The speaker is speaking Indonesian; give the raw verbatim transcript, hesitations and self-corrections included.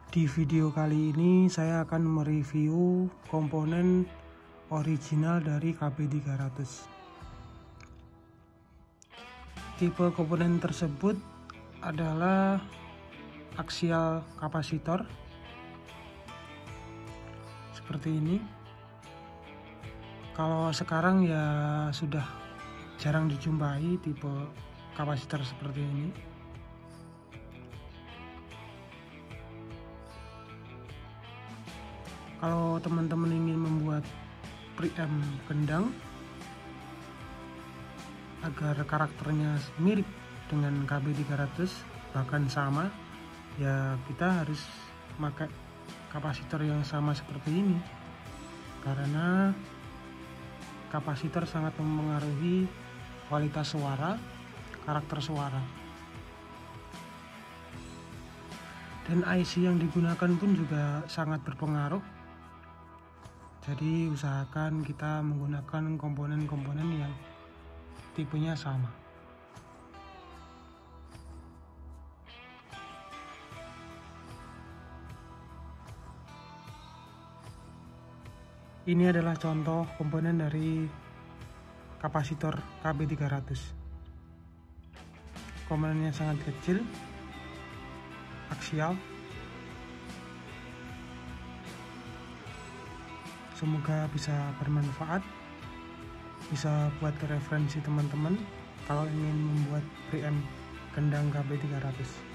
Di video kali ini saya akan mereview komponen original dari K B tiga ratus. Tipe komponen tersebut adalah aksial kapasitor seperti ini. Kalau sekarang ya sudah jarang dijumpai tipe kapasitor seperti ini. Kalau teman-teman ingin membuat preamp gendang agar karakternya mirip dengan K B tiga ratus, bahkan sama, ya kita harus pakai kapasitor yang sama seperti ini, karena kapasitor sangat mempengaruhi kualitas suara, karakter suara. Dan I C yang digunakan pun juga sangat berpengaruh. Jadi usahakan kita menggunakan komponen-komponen yang tipenya sama. Ini adalah contoh komponen dari kapasitor K B tiga ratus. Komponennya sangat kecil, aksial. Semoga bisa bermanfaat, bisa buat referensi teman-teman kalau ingin membuat preamp gendang K B tiga ratus.